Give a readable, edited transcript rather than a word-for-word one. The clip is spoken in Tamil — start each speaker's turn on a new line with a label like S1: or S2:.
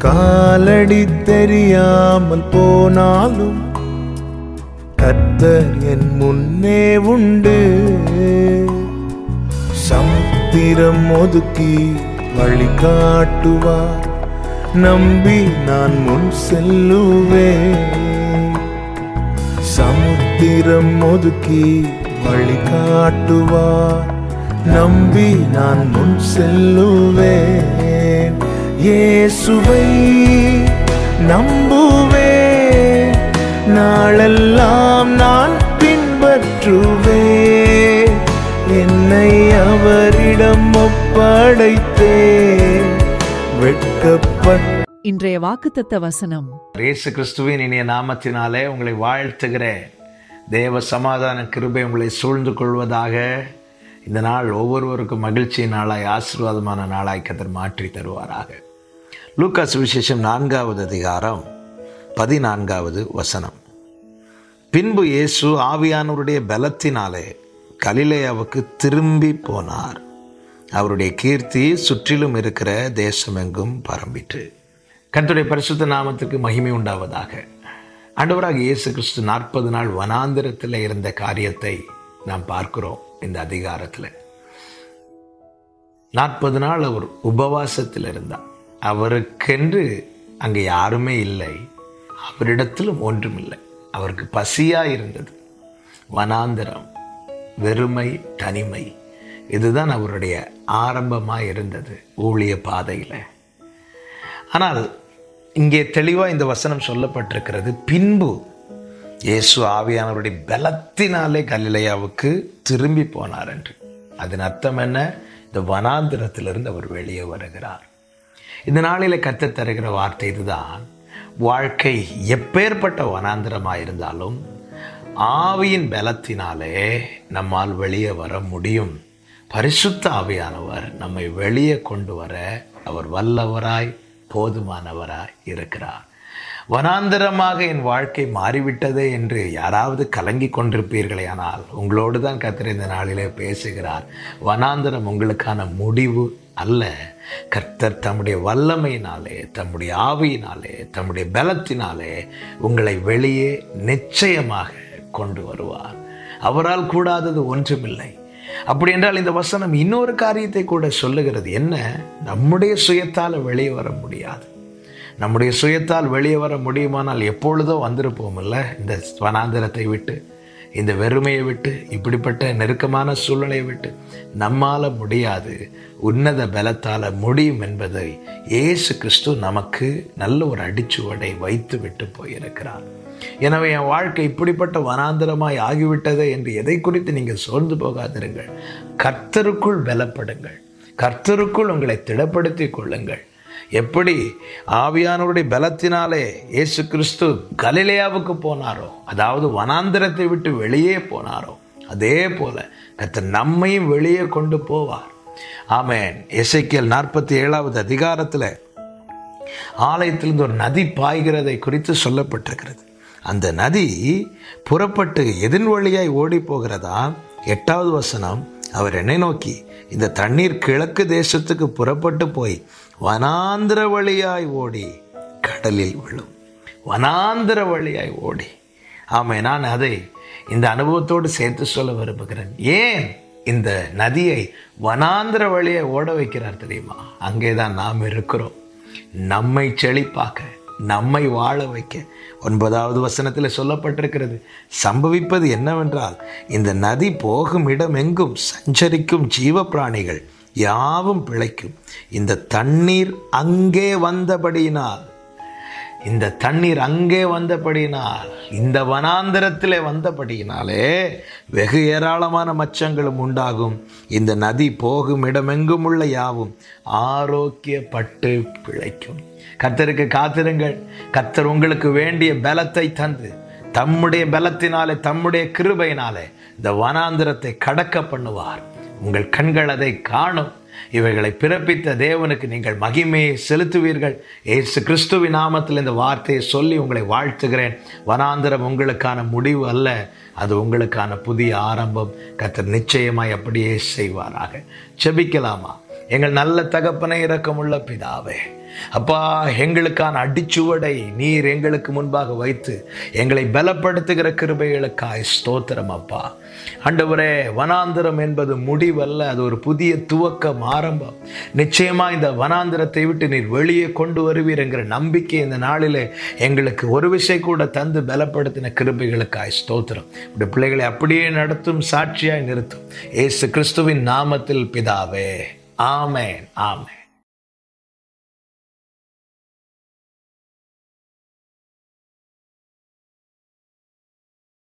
S1: காலடி தெரியாமல் போனாலும் கர்த்தர் என் முன்னே உண்டு. சமுத்திரம் ஒதுக்கி வழி காட்டுவார், நம்பி நான் முன் செல்லுவேன். சமுத்திரம் ஒதுக்கி வழி காட்டுவார், நம்பி நான் முன் செல்லுவேன். இயேசுவை நம்புவேன், நாளெல்லாம் நான் பின்பற்றுவேன். என்னை அவரிடம் ஒப்படைத்தேன், வெட்கப்பட்ட.
S2: இன்றைய வாக்குத்தத்த வசனம்.
S3: இயேசு கிறிஸ்துவின் இனிய நாமத்தினாலே உங்களை வாழ்த்துகிறேன். தேவ சமாதான கிருபை உங்களை சூழ்ந்து கொள்வதாக. இந்த நாள் ஒவ்வொருவருக்கும் மகிழ்ச்சி நாளாய், ஆசீர்வாதமான நாளாய் கர்த்தர் மாற்றி தருவாராக. லூக்கா சுவிசேஷம் 4வது அதிகாரம் 14வது வசனம். பின்பு இயேசு ஆவியானவருடைய பலத்தினாலே கலிலேயாவுக்கு திரும்பி போனார். அவருடைய கீர்த்தி சுற்றிலும் இருக்கிற தேசமெங்கும் பரம்பிற்று. கர்த்தருடைய பரிசுத்த நாமத்துக்கு மகிமை உண்டாவதாக. ஆண்டவராக இயேசு கிறிஸ்து 40 நாள் வனாந்திரத்தில் இருந்த காரியத்தை நாம் பார்க்கிறோம். இந்த அதிகாரத்தில் 40 நாள் அவர் உபவாசத்தில் இருந்தார். அவருக்கென்று அங்கே யாருமே இல்லை, அவரிடத்திலும் ஒன்றுமில்லை. அவருக்கு பசியாக இருந்தது. வனாந்திரம், வெறுமை, தனிமை, இதுதான் அவருடைய ஆரம்பமாக இருந்தது ஊழிய பாதையில். ஆனால் இங்கே தெளிவாக இந்த வசனம் சொல்லப்பட்டிருக்கிறது, பின்பு இயேசு ஆவியானவருடைய பலத்தினாலே கலிலேயாவுக்கு திரும்பி போனார் என்று. அதன் அர்த்தம் என்ன? இந்த வனாந்திரத்திலிருந்து அவர் வெளியே வருகிறார். இந்த நாளில் கர்த்தர் தருகிற வார்த்தை இதுதான். வாழ்க்கை எப்பேற்பட்ட வனாந்திரமாக இருந்தாலும் ஆவியின் பலத்தினாலே நம்மால் வெளியே வர முடியும். பரிசுத்த ஆவியானவர் நம்மை வெளியே கொண்டு வர அவர் வல்லவராய், போதுமானவராய் இருக்கிறார். வனாந்திரமாக என் வாழ்க்கை மாறிவிட்டதே என்று யாராவது கலங்கி கொண்டிருப்பீர்களே, ஆனால் உங்களோடு தான் கர்த்தர் இந்த நாளிலே பேசுகிறார். வனாந்திரம் உங்களுக்கான முடிவு அல்ல. கர்த்தர் தம்முடைய வல்லமையினாலே, தம்முடைய ஆவியினாலே, தம்முடைய பலத்தினாலே உங்களை வெளியே நிச்சயமாக கொண்டு வருவார். அவரால் கூடாதது ஒன்றுமில்லை. அப்படி என்றால் இந்த வசனம் இன்னொரு காரியத்தை கூட சொல்லுகிறது. என்ன? நம்முடைய சுயத்தால் வெளியே வர முடியாது. நம்முடைய சுயத்தால் வெளியே வர முடியுமானால் எப்பொழுதோ வந்திருப்போம்ல இந்த வனாந்திரத்தை விட்டு, இந்த வெறுமையை விட்டு, இப்படிப்பட்ட நெருக்கமான சூழ்நிலையை விட்டு. நம்மால் முடியாது, உன்னத பலத்தால் முடியும் என்பதை இயேசு கிறிஸ்து நமக்கு நல்ல ஒரு அடிச்சுவடை வைத்து விட்டு போயிருக்கிறார். எனவே என் வாழ்க்கை இப்படிப்பட்ட வனாந்திரமாய் ஆகிவிட்டதே என்று எதை குறித்து நீங்கள் சோர்ந்து போகாதிருங்கள். கர்த்தருக்குள் பலப்படுங்கள், கர்த்தருக்குள் உங்களை திடப்படுத்திக் கொள்ளுங்கள். எப்படி ஆவியானவருடைய பலத்தினாலே இயேசு கிறிஸ்து கலிலேயாவுக்கு போனாரோ, அதாவது வனாந்திரத்தை விட்டு வெளியே போனாரோ, அதே போல கர்த்தர் நம்மையும் வெளியே கொண்டு போவார். ஆமென். எசேக்கியேல் 47வது அதிகாரத்தில் ஆலயத்திலிருந்து ஒரு நதி பாய்கிறதை குறித்து சொல்லப்பட்டிருக்கிறது. அந்த நதி புறப்பட்டு எதின் வழியாய் ஓடி போகிறதா. 8வது வசனம், அவர் என்னை நோக்கி, இந்த தண்ணீர் கிழக்கு தேசத்துக்கு புறப்பட்டு போய் வனாந்திர வழியாய் ஓடி கடலில் விழும். வனாந்திர வழியாய் ஓடி. ஆமாம், நான் அதை இந்த அனுபவத்தோடு சேர்த்து சொல்ல விரும்புகிறேன். ஏன் இந்த நதியை வனாந்திர வழியை ஓட வைக்கிறார் தெரியுமா? அங்கேதான் நாம் இருக்கிறோம். நம்மை செழிப்பாக்க, நம்மை வாழ வைக்க. 9வது வசனத்தில் சொல்லப்பட்டிருக்கிறது. சம்பவிப்பது என்னவென்றால், இந்த நதி போகும் இடம் எங்கும் சஞ்சரிக்கும் ஜீவ பிராணிகள் யாவும் பிழைக்கும். இந்த தண்ணீர் அங்கே வந்தபடியினால், இந்த தண்ணீர் அங்கே வந்தபடியினால், இந்த வனாந்திரத்திலே வந்தபடியினாலே வெகு ஏராளமான மச்சங்களும் உண்டாகும். இந்த நதி போகும் இடமெங்கும் உள்ள யாவும் ஆரோக்கியப்பட்டு பிழைக்கும். கர்த்தருக்கு காத்திருங்கள். கர்த்தர் உங்களுக்கு வேண்டிய பலத்தை தந்து, தம்முடைய பலத்தினாலே, தம்முடைய கிருபையினாலே இந்த வனாந்திரத்தை கடக்க பண்ணுவார். உங்கள் கண்கள் அதை காணும். இவைகளை பிறப்பித்த தேவனுக்கு நீங்கள் மகிமையை செலுத்துவீர்கள். இயேசு கிறிஸ்துவின் நாமத்தில் இந்த வார்த்தையை சொல்லி உங்களை வாழ்த்துகிறேன். வனாந்திரம் உங்களுக்கான முடிவு அல்ல, அது உங்களுக்கான புதிய ஆரம்பம். கர்த்தர் நிச்சயமாய் அப்படியே செய்வாராக. ஜெபிக்கலாமா? எங்கள் நல்ல தகப்பனை, இரக்கமுள்ள பிதாவே, அப்பா, எங்களுக்கான அடிச்சுவடை நீர் எங்களுக்கு முன்பாக வைத்து எங்களை பலப்படுத்துகிற கிருபைகளுக்காய் ஸ்தோத்திரம் அப்பா. ஆண்டவரே, வனாந்திரம் என்பது முடிவல்ல, அது ஒரு புதிய துவக்கம், ஆரம்பம். நிச்சயமா இந்த வனாந்திரத்தை விட்டு நீர் வெளியே கொண்டு வருவீர் என்கிற நம்பிக்கை இந்த நாளிலே எங்களுக்கு ஒரு விஷயம் கூட தந்து பலப்படுத்தின கிருபைகளுக்காய் ஸ்தோத்திரம். இந்த பிள்ளைகளை அப்படியே நடத்தும், சாட்சியாய் நிறுத்தும். இயேசு கிறிஸ்துவின் நாமத்தில் பிதாவே, ஆமென், ஆமென்.